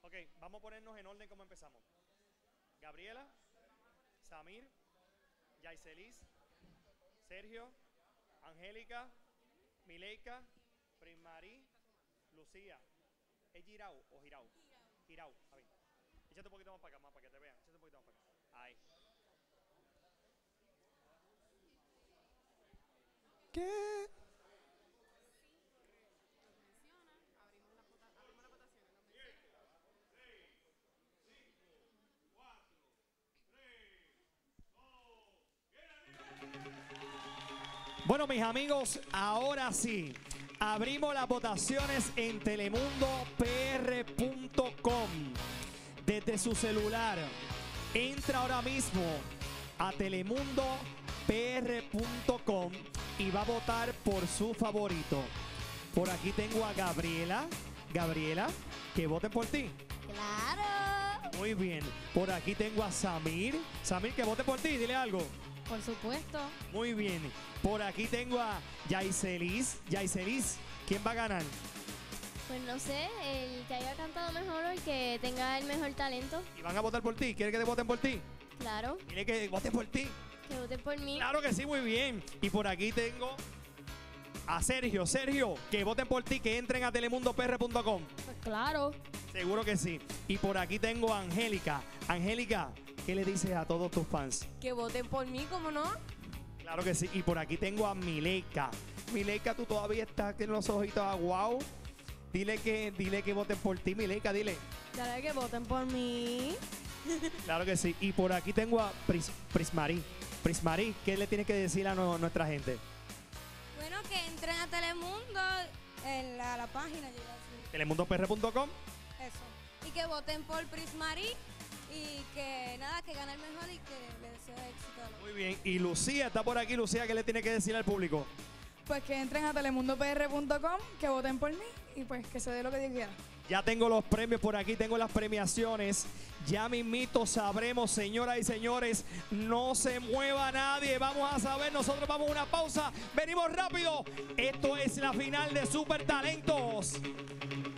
Ok, vamos a ponernos en orden como empezamos. Gabriela, Samir, Yaiselis, Sergio, Angélica, Mileika, Prismarí, Lucía. ¿Es Girau o Girau? Girau, a ver. Échate un poquito más para acá, más para que te vean. Échate un poquito más para acá. Ahí. ¿Qué? Bueno, mis amigos, ahora sí, abrimos las votaciones en telemundopr.com. Desde su celular, entra ahora mismo a telemundopr.com y va a votar por su favorito. Por aquí tengo a Gabriela. Gabriela, que voten por ti. ¡Claro! Muy bien. Por aquí tengo a Samir. Samir, que vote por ti, dile algo. Por supuesto. Muy bien. Por aquí tengo a Yaiselis. Yaiselis, ¿quién va a ganar? Pues no sé, el que haya cantado mejor o el que tenga el mejor talento. ¿Y van a votar por ti? ¿Quieres que te voten por ti? Claro. Dile que voten por ti. Que voten por mí. Claro que sí, muy bien. Y por aquí tengo a Sergio. Sergio, que voten por ti, que entren a telemundopr.com. Pues claro. Seguro que sí. Y por aquí tengo a Angélica. Angélica, ¿qué le dices a todos tus fans? Que voten por mí, ¿cómo no? Claro que sí. Y por aquí tengo a Mileika. Mileika, tú todavía estás en los ojitos aguados. Dile que voten por ti, Mileika, dile. Dale que voten por mí. Claro que sí. Y por aquí tengo a Prismarí. Prismarí, ¿qué le tienes que decir a nuestra gente? Bueno, que entren a Telemundo en la página. Telemundopr.com. Eso. Y que voten por Prismarí. Y que nada, que gane el mejor y que le deseo éxito a los. Muy bien. Y Lucía está por aquí. Lucía, ¿qué le tiene que decir al público? Pues que entren a telemundopr.com, que voten por mí y pues que se dé lo que Dios quiera. Ya tengo los premios por aquí, tengo las premiaciones. Ya mismito sabremos, señoras y señores. No se mueva nadie. Vamos a saber, nosotros vamos a una pausa. Venimos rápido. Esto es la final de Super Talentos.